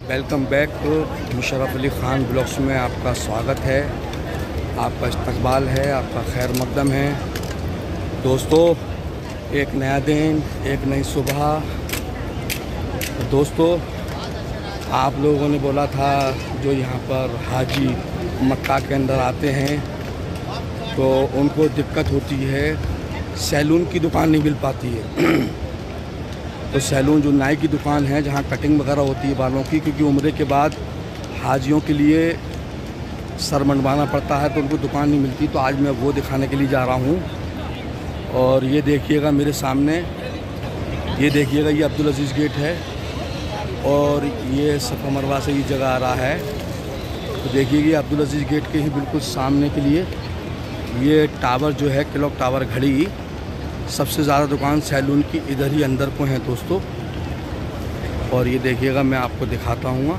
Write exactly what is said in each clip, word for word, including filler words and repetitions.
Welcome back to Musharraf Ali Khan blogs में आपका स्वागत है, आपका इस्तकबाल है, आपका खैर मकदम है। दोस्तों, एक नया दिन, एक नई सुबह। दोस्तों, आप लोगों ने बोला था जो यहाँ पर हाजी मक्का के अंदर आते हैं तो उनको दिक्कत होती है, सैलून की दुकान नहीं मिल पाती है। तो सैलून जो नाई की दुकान है जहाँ कटिंग वगैरह होती है बालों की, क्योंकि उम्रे के बाद हाजियों के लिए सर मंडवाना पड़ता है तो उनको दुकान नहीं मिलती। तो आज मैं वो दिखाने के लिए जा रहा हूँ। और ये देखिएगा मेरे सामने, ये देखिएगा ये अब्दुल अजीज़ गेट है और ये सफ़ा मरवा से ये जगह आ रहा है। तो देखिए ये अब्दुल अजीज़ गेट के ही बिल्कुल सामने के लिए ये टावर जो है, क्लॉक टावर घड़ी, सबसे ज़्यादा दुकान सैलून की इधर ही अंदर को है दोस्तों। और ये देखिएगा मैं आपको दिखाता हूँ,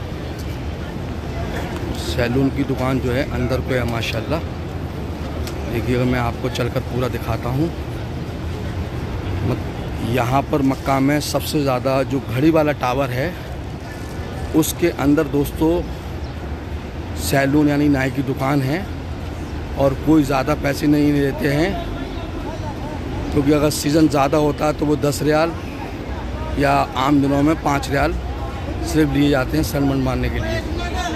सैलून की दुकान जो है अंदर को है माशाल्लाह। देखिएगा मैं आपको चलकर पूरा दिखाता हूँ। यहाँ पर मक्का में सबसे ज़्यादा जो घड़ी वाला टावर है उसके अंदर दोस्तों सैलून यानी नाई की दुकान है और कोई ज़्यादा पैसे नहीं लेते हैं, क्योंकि अगर सीज़न ज़्यादा होता है तो वो दस रियाल या आम दिनों में पाँच रियाल सिर्फ लिए जाते हैं सर मंडवाने के लिए।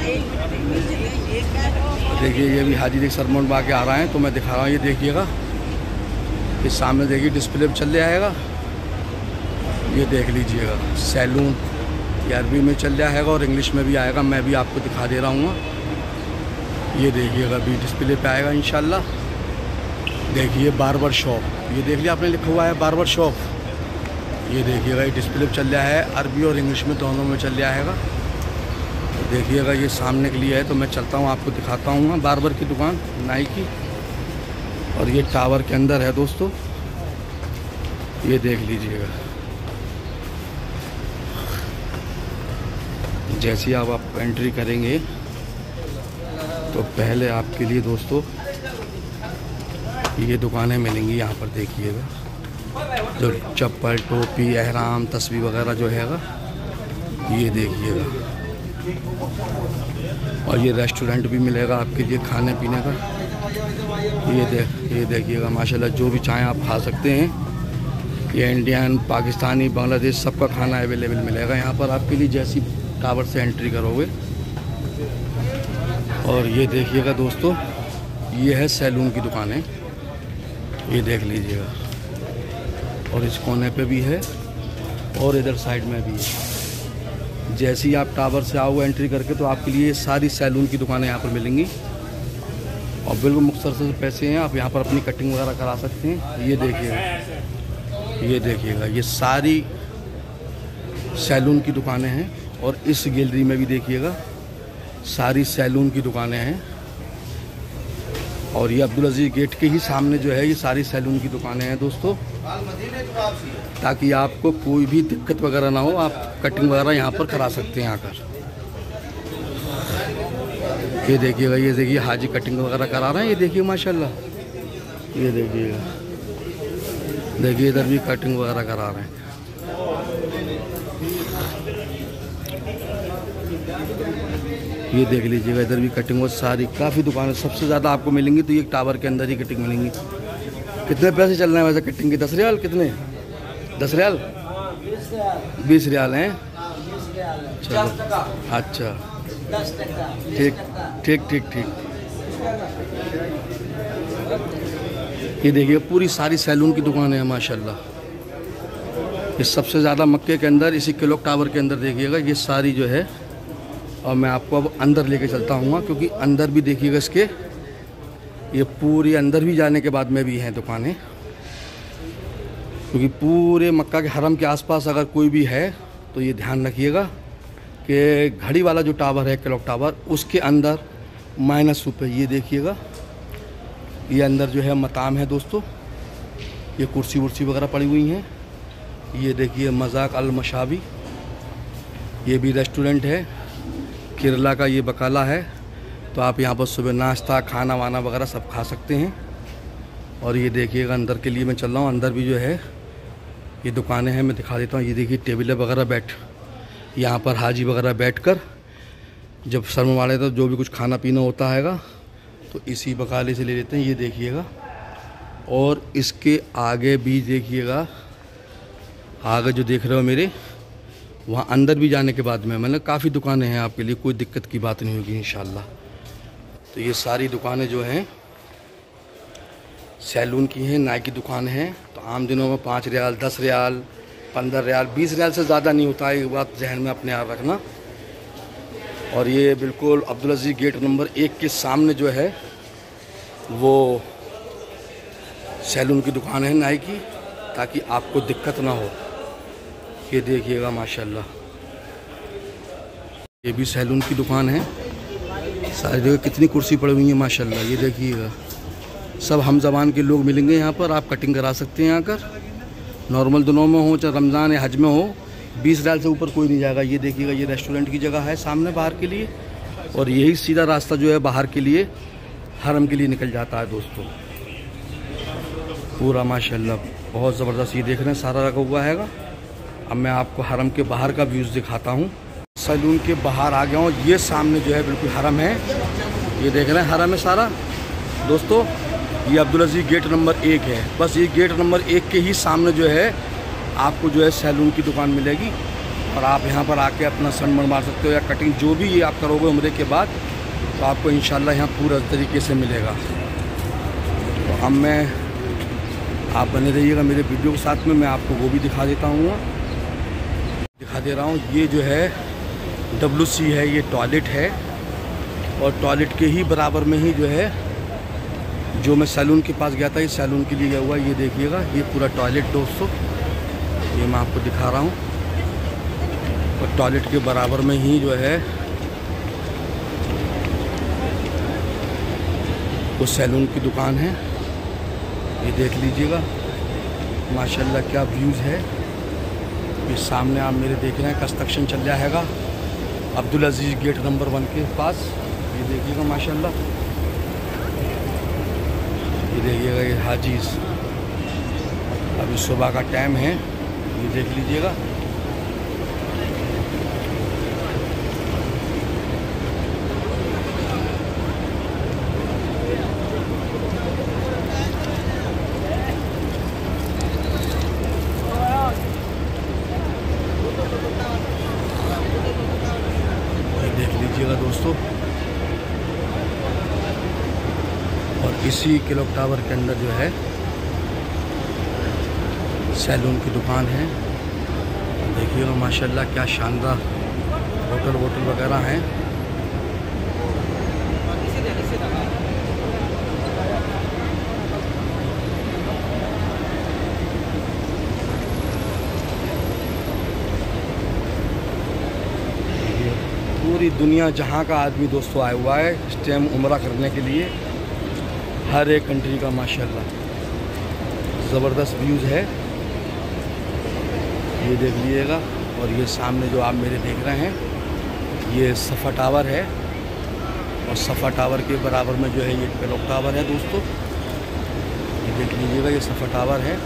देखिए ये भी हाजी देख सर मंडवा के आ रहा है तो मैं दिखा रहा हूँ। ये देखिएगा ये सामने देखिए डिस्प्ले पर चल जाएगा, ये देख लीजिएगा सैलून, ये अरबी में चल जाएगा और इंग्लिश में भी आएगा, मैं भी आपको दिखा दे रहा हूँ। ये देखिएगा अभी डिस्प्ले पे आएगा इंशाल्लाह। देखिए बार्बर शॉप, ये देख लिया आपने, लिखा हुआ है बार्बर शॉप। ये देखिएगा ये डिस्प्ले पे चल रहा है, अरबी और इंग्लिश में दोनों में चल जाएगा। तो देखिएगा ये सामने के लिए है तो मैं चलता हूँ आपको दिखाता हूँ बार्बर की दुकान नाई की। और ये टावर के अंदर है दोस्तों, ये देख लीजिएगा। जैसे ही आप, आप एंट्री करेंगे तो पहले आपके लिए दोस्तों ये दुकानें मिलेंगी। यहाँ पर देखिएगा जो चप्पल, टोपी, एहराम, तस्वीर वगैरह जो हैगा, ये देखिएगा। और ये रेस्टोरेंट भी मिलेगा आपके लिए खाने पीने का। ये देख ये देखिएगा माशाल्लाह, जो भी चाहें आप खा सकते हैं। ये इंडियन, पाकिस्तानी, बांग्लादेश सबका खाना अवेलेबल मिलेगा यहाँ पर आपके लिए जैसी टावर से एंट्री करोगे। और ये देखिएगा दोस्तों, ये है सैलून की दुकानें, ये देख लीजिएगा। और इस कोने पे भी है और इधर साइड में भी है। जैसे ही आप टावर से आओगे एंट्री करके तो आपके लिए सारी सैलून की दुकानें यहाँ पर मिलेंगी और बिल्कुल मुख्तसर से पैसे हैं, आप यहाँ पर अपनी कटिंग वगैरह करा सकते हैं। ये देखिएगा ये देखिएगा ये सारी सैलून की दुकानें हैं। और इस गैलरी में भी देखिएगा सारी सैलून की दुकानें हैं। और ये अब्दुल अजीज़ गेट के ही सामने जो है ये सारी सैलून की दुकानें हैं दोस्तों, ताकि आपको कोई भी दिक्कत वगैरह ना हो, आप कटिंग वगैरह यहाँ पर करा सकते हैं आकर। ये देखिएगा ये देखिए हाजी कटिंग वगैरह करा रहे हैं, ये देखिए माशाल्लाह। ये देखिएगा देखिए इधर भी कटिंग वगैरह करा रहे हैं। ये देख लीजिएगा इधर भी कटिंग और सारी काफ़ी दुकानें सबसे ज़्यादा आपको मिलेंगी तो ये टावर के अंदर ही कटिंग मिलेंगी। कितने पैसे चल रहे हैं वैसे कटिंग के? दस रियाल? कितने? दस रियाल? बीस रियाल हैं। चलो अच्छा, ठीक ठीक ठीक ठीक। ये देखिए पूरी सारी सैलून की दुकानें हैं माशाल्लाह। ये सबसे ज़्यादा मक्के के अंदर, इसी क्लॉक टावर के अंदर देखिएगा ये सारी जो है। और मैं आपको अब अंदर लेके चलता हूँ, क्योंकि अंदर भी देखिएगा इसके, ये पूरी अंदर भी जाने के बाद में भी हैं दुकानें। क्योंकि पूरे मक्का के हरम के आसपास अगर कोई भी है तो ये ध्यान रखिएगा कि घड़ी वाला जो टावर है क्लॉक टावर, उसके अंदर माइनस पे ये देखिएगा ये अंदर जो है मताम है दोस्तों। ये कुर्सी वुर्सी वगैरह पड़ी हुई हैं। ये देखिए मज़ाक अल मशाबी, ये भी रेस्टोरेंट है, केरला का ये बकाला है। तो आप यहाँ पर सुबह नाश्ता, खाना वाना वगैरह सब खा सकते हैं। और ये देखिएगा अंदर के लिए मैं चल रहा हूँ, अंदर भी जो है ये दुकानें हैं, मैं दिखा देता हूँ। ये देखिए टेबल वगैरह बैठ, यहाँ पर हाजी वगैरह बैठकर जब शर्म वाले तो जो भी कुछ खाना पीना होता हैगा तो इसी बकाले से ले लेते हैं। ये देखिएगा, और इसके आगे भी देखिएगा, आगे जो देख रहे हो मेरे, वहाँ अंदर भी जाने के बाद में मतलब काफ़ी दुकानें हैं आपके लिए, कोई दिक्कत की बात नहीं होगी इंशाल्लाह। तो ये सारी दुकानें जो हैं सैलून की हैं, नाई की दुकान है। तो आम दिनों में पाँच रियाल, दस रियाल, पंद्रह रियाल, बीस रियाल से ज़्यादा नहीं होता है, ये बात जहन में अपने आप रखना। और ये बिल्कुल अब्दुल अजीज़ गेट नंबर एक के सामने जो है वो सैलून की दुकान है नाई की, ताकि आपको दिक्कत ना हो। ये देखिएगा माशाल्लाह, ये भी सैलून की दुकान है। सारी जगह कितनी कुर्सी पड़ी हुई है माशाल्लाह, ये देखिएगा। सब हम ज़बान के लोग मिलेंगे यहाँ पर, आप कटिंग करा सकते हैं आकर। नॉर्मल दिनों में हो चाहे रमज़ान या हज में हो, बीस रियाल से ऊपर कोई नहीं जाएगा। ये देखिएगा, ये रेस्टोरेंट की जगह है सामने बाहर के लिए, और यही सीधा रास्ता जो है बाहर के लिए हरम के लिए निकल जाता है दोस्तों। पूरा माशाल्लाह बहुत ज़बरदस्त, ये देख रहे हैं सारा रखा हुआ हैगा। अब मैं आपको हरम के बाहर का व्यूज़ दिखाता हूँ। सैलून के बाहर आ गया हूँ, ये सामने जो है बिल्कुल हरम है। ये देख रहे हैं हरम है सारा दोस्तों। ये अब्दुल अजीज़ गेट नंबर एक है, बस ये गेट नंबर एक के ही सामने जो है आपको जो है सैलून की दुकान मिलेगी। और आप यहाँ पर आके अपना सन बनवा सकते हो या कटिंग जो भी ये आप करोगे उम्रे के बाद, तो आपको इंशाल्लाह यहाँ पूरा तरीके से मिलेगा। तो अब मैं, आप बने रहिएगा मेरे वीडियो के साथ में, मैं आपको वो भी दिखा देता हूँ, दिखा दे रहा हूँ। ये जो है डब्ल्यू सी है, ये टॉयलेट है, और टॉयलेट के ही बराबर में ही जो है जो मैं सैलून के पास गया था, ये सैलून के लिए गया हुआ, ये देखिएगा, ये पूरा टॉयलेट दोस्तों, ये मैं आपको दिखा रहा हूँ। और टॉयलेट के बराबर में ही जो है वो सैलून की दुकान है। ये देख लीजिएगा माशाल्लाह क्या व्यूज़ है। ये सामने आप मेरे देख रहे हैं कंस्ट्रक्शन चल रहा हैगा Abdul Aziz gate number one के पास। ये देखिएगा माशाल्लाह, ये देखिएगा, ये हाजीज़, अभी सुबह का टाइम है, ये देख लीजिएगा। ये देख लीजिएगा दोस्तों, और इसी क्लॉक टावर के अंदर जो है सैलून की दुकान है। देखिएगा माशाल्लाह क्या शानदार होटल वोटल वगैरह हैं। पूरी दुनिया जहाँ का आदमी दोस्तों आया हुआ है इस टाइम उम्रा करने के लिए, हर एक कंट्री का माशाल्लाह ज़बरदस्त व्यूज़ है। ये देख लीजिएगा, और ये सामने जो आप मेरे देख रहे हैं ये सफ़ा टावर है, और सफ़ा टावर के बराबर में जो है ये क्लॉक टावर है दोस्तों। ये देख लीजिएगा, ये सफ़ा टावर है।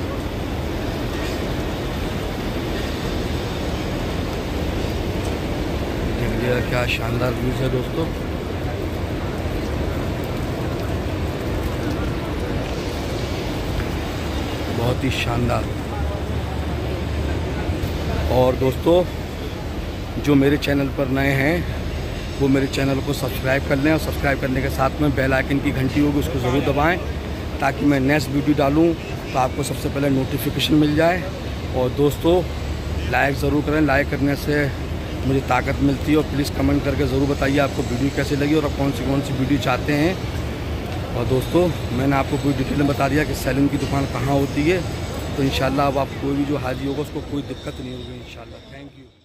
देख लीजिएगा क्या शानदार व्यूज़ है दोस्तों। बहुत ही शानदार। और दोस्तों जो मेरे चैनल पर नए हैं वो मेरे चैनल को सब्सक्राइब कर लें, और सब्सक्राइब करने के साथ में बेल आइकन की घंटी होगी उसको ज़रूर दबाएं, ताकि मैं नेक्स्ट वीडियो डालूं तो आपको सबसे पहले नोटिफिकेशन मिल जाए। और दोस्तों लाइक ज़रूर करें, लाइक करने से मुझे ताकत मिलती है। और प्लीज़ कमेंट करके ज़रूर बताइए आपको वीडियो कैसी लगी और आप कौन सी कौन सी वीडियो चाहते हैं। और दोस्तों मैंने आपको पूरी डिटेल में बता दिया कि सैलून की दुकान कहाँ होती है, तो इंशाल्लाह अब आप कोई भी जो हाजी होगा उसको कोई दिक्कत नहीं होगी इंशाल्लाह। Thank you.